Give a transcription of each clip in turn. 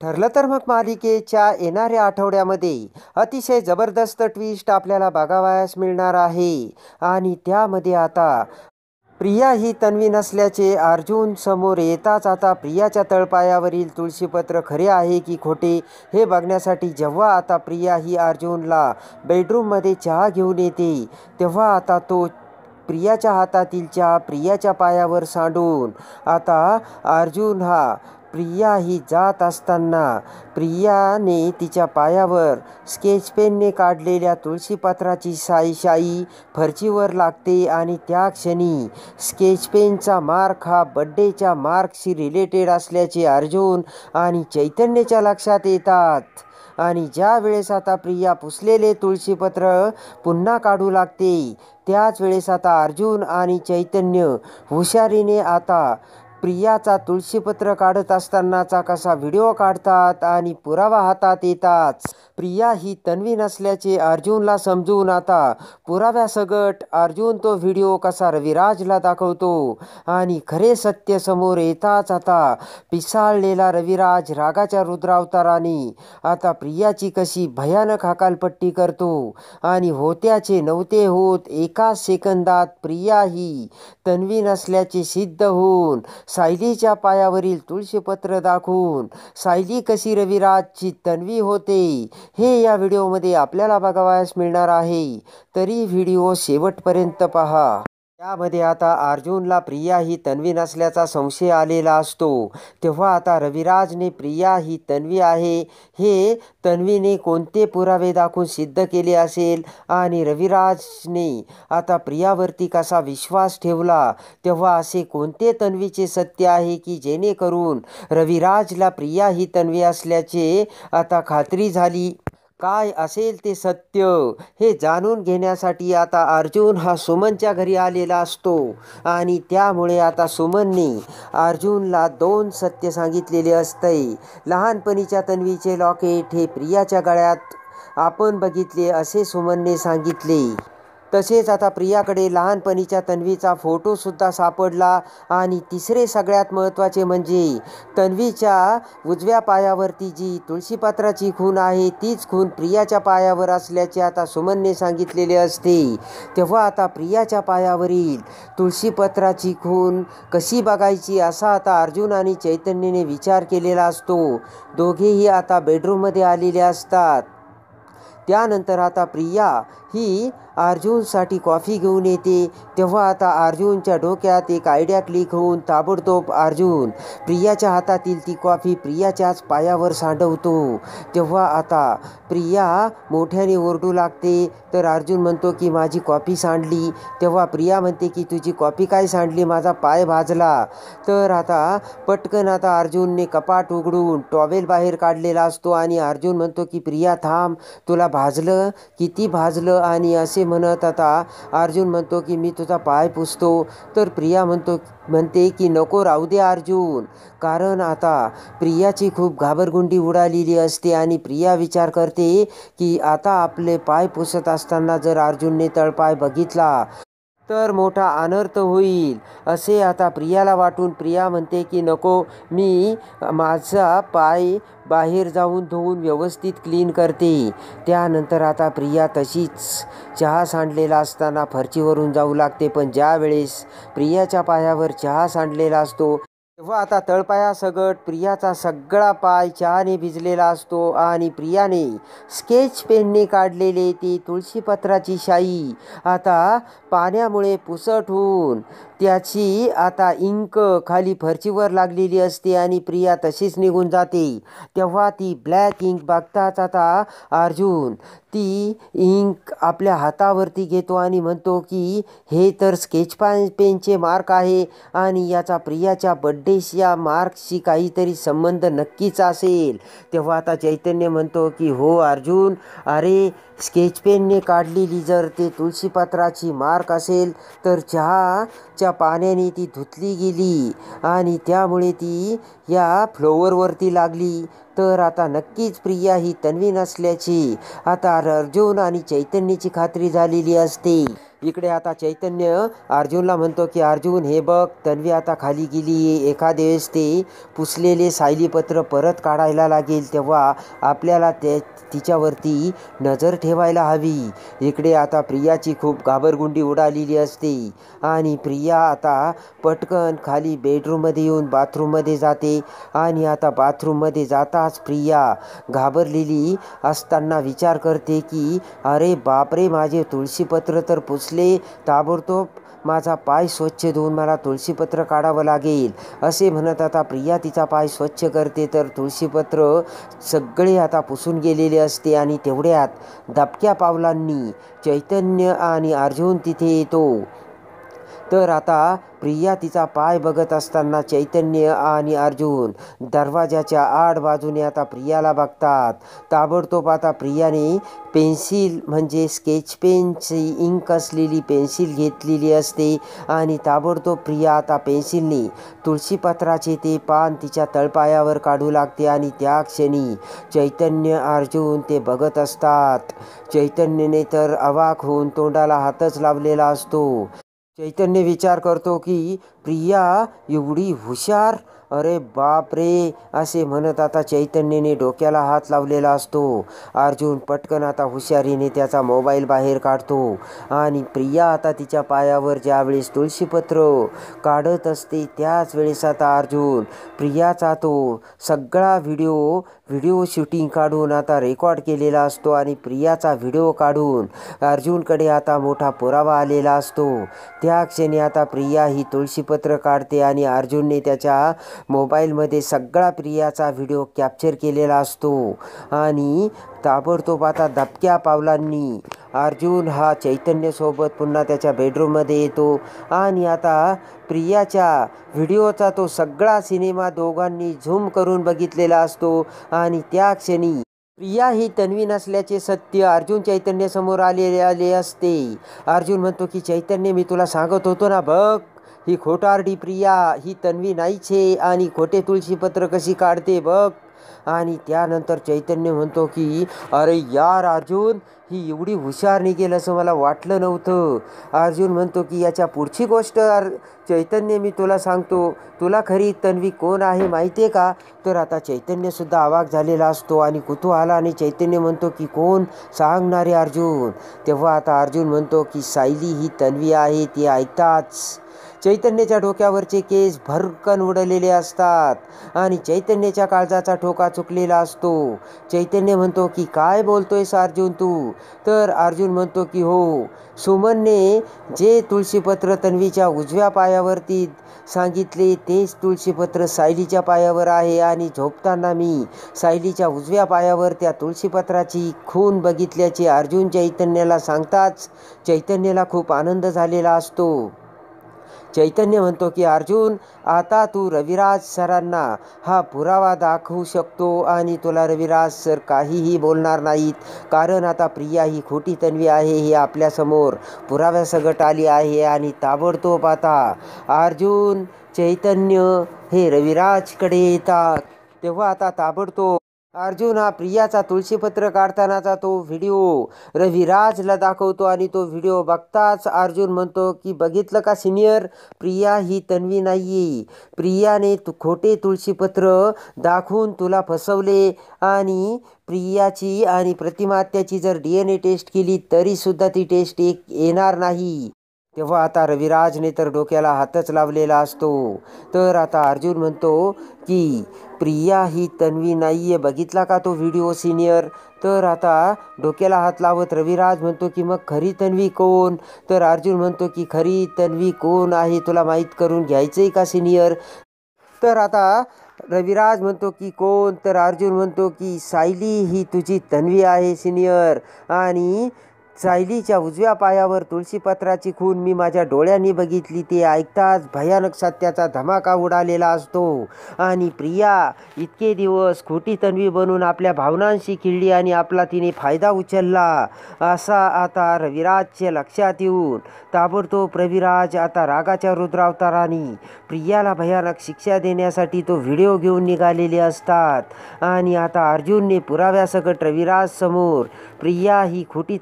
ठरलं तर मग मालिकेच्या येणाऱ्या आठवड्यामध्ये अतिशय जबरदस्त ट्विस्ट आपल्याला बघावयास मिळणार आहे आणि त्यामध्ये आता प्रिया ही तन्वी नसल्याचे अर्जुन समोर येताच आता प्रियाच्या तळपायावरील तुळशीपत्र खरे आहे की खोटे हे बघण्यासाठी जेव्हा आता प्रिया ही अर्जुनला बेडरूममध्ये चहा घेऊन येते तेव्हा आता तो प्रियाच्या हातातील चहा प्रियाच्या पायावर सांडून आता अर्जुन हा प्रिया ही जात असताना प्रियाने तिच्या पायावर स्केच पेनने काढलेल्या तुळशीपत्राची शाई फरशीवर लागते आणि त्या क्षणी स्केच पेनचा मार्क हा बड्डेच्या मार्कशी रिलेटेड असल्याचे अर्जुन आणि चैतन्यच्या लक्षात येतात आणि ज्या वेळेस आता प्रिया पुसलेले तुळशीपत्र पुन्हा काढू लागते त्याच वेळेस आता अर्जुन आणि चैतन्य हुशारीने आता प्रियाचा तुळशीपत्र काढत असतानाचा कसा व्हिडिओ काढतात आणि पुरावा हातात येताच प्रिया ही तन्वी नसल्याचे अर्जुनला समजून आता पुराव्यासकट अर्जुन तो व्हिडिओ कसा रविराजला दाखवतो आणि खरे सत्य समोर येताच आता पिसाळलेला रविराज रागाच्या रुद्रावताराने आता प्रियाची कशी भयानक हकालपट्टी करतो आणि होत्याचे नव्हते होत एका सेकंदात प्रिया ही तन्वी नसल्याचे सिद्ध होऊन सायलीच्या पायावरील तुळशीपत्र दाखवून सायली कशी रविराजची तन्वी होते हे या व्हिडिओमध्ये आपल्याला बघावयास मिळणार आहे. तरी व्हिडिओ शेवटपर्यंत पहा. त्यामध्ये आता अर्जुनला प्रिया ही तन्वी नसल्याचा संशय आलेला असतो तेव्हा आता रविराजने प्रिया ही तन्वी आहे हे तन्वीने कोणते पुरावे दाखवून सिद्ध केले असेल आणि रविराजने आता प्रियावरती कसा विश्वास ठेवला तेव्हा असे कोणते तन्वीचे सत्य आहे की जेणेकरून रविराजला प्रिया ही तन्वी असल्याचे आता खात्री झाली. काय असेल ते सत्य हे जाणून घेण्यासाठी आता अर्जुन हा सुमनच्या घरी आलेला असतो आणि त्यामुळे आता सुमनने अर्जुनला 2 सत्य सांगितलेले असते. लहानपणीच्या तन्वीचे लॉकेट हे प्रियाच्या गळ्यात आपण बघितले असे सुमनने सांगितले. तसेच आता प्रियाकडे लहानपणीच्या तन्वीचा फोटोसुद्धा सापडला आणि तिसरे सगळ्यात महत्त्वाचे म्हणजे तन्वीच्या उजव्या पायावरती जी तुळशीपत्राची खूण आहे तीच खूण प्रियाच्या पायावर असल्याचे आता सुमनने सांगितलेले असते. तेव्हा आता प्रियाच्या पायावरील तुळशीपत्राची खूण कशी बघायची असा आता अर्जुन आणि चैतन्यने विचार केलेला असतो. दोघेही आता बेडरूममध्ये आलेले असतात. त्यानंतर आता प्रिया ही अर्जुनसाठी कॉफी घेऊन येते तेव्हा आता अर्जुनच्या डोक्यात एक आयडिया क्लिक होऊन ताबडतोब अर्जुन प्रियाच्या हातातील ती कॉफी प्रियाच्याच पायावर सांडवतो. तेव्हा आता प्रिया मोठ्याने ओरडू लागते तर अर्जुन म्हणतो की माझी कॉफी सांडली. तेव्हा प्रिया म्हणते की तुझी कॉफी काय सांडली, माझा पाय भाजला. तर आता पटकन आता अर्जुनने कपाट उघडून टॉवेल बाहेर काढलेला असतो आणि अर्जुन म्हणतो की प्रिया थांब, तुला भाजलं, किती भाजलं आणि असे म्हणत आता अर्जुन म्हणतो की मी तुझा पाय पुसतो. तर प्रिया म्हणते की नको, राहू दे अर्जुन, कारण आता प्रियाची खूप घाबरगुंडी उडालेली असते आणि प्रिया विचार करते की आता आपले पाय पुसत असताना जर अर्जुनने तळपाय बघितला तर मोठा अनर्थ होईल असे आता प्रियाला वाटून प्रिया म्हणते की नको, मी माझा पाय बाहेर जाऊन धुवून व्यवस्थित क्लीन करते. त्यानंतर आता प्रिया तशीच चहा सांडलेला असताना फरशीवरून जाऊ लागते. पण ज्या वेळेस प्रियाच्या पायावर चहा सांडलेला असतो तेव्हा आता तळपायासकट प्रियाचा सगळा पाय चहाने भिजलेला असतो आणि प्रियाने स्केच पेनने काढलेले ती तुळशीपत्राची शाई आता पाण्यामुळे पुसट होऊन त्याची आता इंक खाली फरशीवर लागलेली असते आणि प्रिया तशीच निघून जाते. तेव्हा ती ब्लॅक इंक बघताच आता अर्जुन ती इंक आपल्या हातावरती घेतो आणि म्हणतो की हे तर स्केच पेनचे मार्क आहे आणि याचा प्रियाच्या बड्डेच्या मार्क्सशी काहीतरी संबंध नक्कीच असेल. तेव्हा आता चैतन्य म्हणतो की हो अर्जुन, अरे स्केच पेनने काढलेली जर ते तुळशीपत्राची मार्क असेल तर चहाच्या पाण्याने ती धुतली गेली आणि त्यामुळे ती या फ्लोअरवरती लागली. तर आता नक्कीच प्रिया ही तन्वी नसल्याची आता अर्जुन आणि चैतन्याची खात्री झालेली असते. इकडे आता चैतन्य अर्जुनला म्हणतो की अर्जुन हे बघ, तन्वी आता खाली गेली, एखाद्या वेळेस ते पुसलेले सायलीपत्र परत काढायला लागेल, तेव्हा आपल्याला तिच्यावरती नजर ठेवायला हवी. इकडे आता प्रियाची खूप घाबरगुंडी उडालेली असते आणि प्रिया आता पटकन खाली बेडरूममध्ये येऊन बाथरूममध्ये जाते आणि आता बाथरूममध्ये जाताच प्रिया घाबरलेली असताना विचार करते की अरे बापरे, माझे तुळशीपत्र तर पुसले, ताबडतोब माझा पाय स्वच्छ धुवून मला तुळशीपत्र काढावं लागेल असे म्हणत आता प्रिया तिचा पाय स्वच्छ करते. तर तुळशीपत्र सगळे आता पुसून गेलेले असते आणि तेवढ्यात दबक्या पावलांनी चैतन्य आणि अर्जुन तिथे येतो. तर आता प्रिया तिचा पाय बघत असताना चैतन्य आणि अर्जुन दरवाजाच्या आड बाजूने आता प्रियाला बघतात. ताबडतोब आता प्रियाने पेन्सिल म्हणजे स्केच पेनची इंक असलेली पेन्सिल घेतलेली असते आणि ताबडतोब प्रिया आता पेन्सिलने तुळशीपत्राचे ते पान तिच्या तळपायावर काढू लागते आणि त्या क्षणी चैतन्य अर्जुन ते बघत असतात. चैतन्यने तर अवाक होऊन तोंडाला हातच लावलेला असतो. चैतन्य विचार करतो की प्रिया एवढी हुशार, अरे बाप रे असे म्हणत आता चैतन्यने डोक्याला हात लावलेला असतो. अर्जुन पटकन आता हुशारीने त्याचा मोबाईल बाहेर काढतो आणि प्रिया आता तिच्या पायावर ज्यावेळेस तुळशीपत्र काढत असते त्याच वेळेस आता अर्जुन प्रियाचा तो सगळा व्हिडिओ शूटिंग काढून आता रेकॉर्ड केलेला असतो आणि प्रियाचा व्हिडिओ काढून अर्जुनकडे आता मोठा पुरावा आलेला असतो. त्या क्षणी आता प्रिया ही तुळशीपत्र काढते आणि अर्जुनने त्याच्या मोबाईलमध्ये सगळा प्रियाचा व्हिडिओ कॅप्चर केलेला असतो आणि ताबडतोब आता दबक्या पावलांनी अर्जुन हा चैतन्यसोबत पुन्हा त्याच्या बेडरूममध्ये येतो आणि आता प्रियाच्या व्हिडिओचा तो सगळा सिनेमा दोघांनी झूम करून बघितलेला असतो आणि त्या क्षणी प्रिया ही तन्वी नसल्याचे सत्य अर्जुन चैतन्य समोर आले असते. अर्जुन म्हणतो की चैतन्य, मी तुला सांगत होतो ना, बघ ही खोटारडी प्रिया, ही तन्वी नाहीच आहे आणि खोटे तुळशीपत्र कशी काढते बघ. आणि त्यानंतर चैतन्य म्हणतो की अरे यार अर्जुन, ही एवढी हुशार निघेल असं मला वाटलं नव्हतं. अर्जुन म्हणतो की याच्या पुढची गोष्ट चैतन्य मी तुला सांगतो, तुला खरी तन्वी कोण आहे माहिती आहे का? तर आता चैतन्यसुद्धा अवाक झालेला असतो आणि कुतूहलाने चैतन्य म्हणतो की कोण, सांगणारे अर्जुन. तेव्हा आता अर्जुन म्हणतो की सायली ही तन्वी आहे. ती ऐकताच चैतन्याच्या डोक्यावरचे केस भरकन उडलेले असतात आणि चैतन्याच्या काळजाचा ठोका चुकलेला असतो. चैतन्य म्हणतो की काय बोलतोयस अर्जुन तू? तर अर्जुन म्हणतो की हो, सुमनने जे तुळशीपत्र तन्वीच्या उजव्या पायावरती सांगितले तेच तुळशीपत्र सायलीच्या पायावर आहे आणि झोपताना मी सायलीच्या उजव्या पायावर त्या तुळशीपत्राची खून बघितल्याचे अर्जुन चैतन्याला सांगताच चैतन्याला खूप आनंद झालेला असतो. चैतन्य म्हणतो की अर्जुन, आता तू रविराज सरांना हा पुरावा दाखवू शकतो आणि तुला रविराज सर काहीही बोलणार नाहीत, कारण आता प्रिया ही खोटी तन्वी आहे ही आपल्यासमोर पुराव्यासकट आली आहे. आणि ताबडतोब आता अर्जुन चैतन्य हे रविराजकडे येतात. तेव्हा आता ताबडतोब अर्जुन हा प्रियाचा तुळशीपत्र काढतानाचा तो व्हिडिओ रविराजला दाखवतो आणि तो व्हिडिओ बघताच अर्जुन म्हणतो की बघितलं का सिनियर, प्रिया ही तन्वी नाहीये. प्रियाने खोटे तुळशीपत्र दाखवून तुला फसवले आणि प्रियाची आणि प्रतिमात्याची जर DNA टेस्ट केली तरीसुद्धा ती टेस्ट येणार नाही. तेव्हा आता रविराजने तर डोक्याला हातच लावलेला असतो. तर आता अर्जुन म्हणतो की प्रिया ही तन्वी नाही आहे, बघितला का तो व्हिडिओ सिनियर? तर आता डोक्याला हात लावत रविराज म्हणतो की मग खरी तन्वी कोण? तर अर्जुन म्हणतो की खरी तन्वी कोण आहे तुला माहीत करून घ्यायचंय का सिनियर? तर आता रविराज म्हणतो की कोण? तर अर्जुन म्हणतो की सायली ही तुझी तन्वी आहे सिनियर आणि सायलीच्या उजव्या पायावर तुळशीपत्राची खून मी माझ्या डोळ्यांनी बघितली. ते ऐकताच भयानक सत्याचा धमाका उडालेला असतो आणि प्रिया इतके दिवस खोटी तन्वी बनून आपल्या भावनांशी खेळली आणि आपला तिने फायदा उचलला असा आता रविराजच्या लक्षात येऊन ताबडतोब रविराज आता रागाच्या रुद्रावताराने प्रियाला भयानक शिक्षा देण्यासाठी तो व्हिडिओ घेऊन निघालेले असतात. आणि आता अर्जुनने पुराव्यासकट रविराज समोर प्रिया ही खोटी तन्वी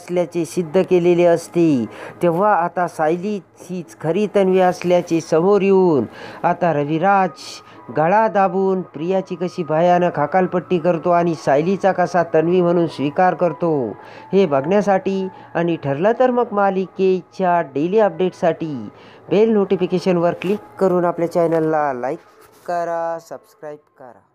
नसल्याचे सिद्ध केलेले असते, तेव्हा आता सायली हीच खरी तन्वी असल्याचे समोर येऊन आता रविराज गळा दाबून प्रियाची कशी भयानक हकालपट्टी करतो आणि सायलीचा कसा तन्वी म्हणून स्वीकार करतो हे बघण्यासाठी आणि ठरलं तर मग मालिकेच्या डेली अपडेटसाठी बेल नोटिफिकेशनवर क्लिक करून आपल्या चॅनलला लाईक करा, सबस्क्राईब करा.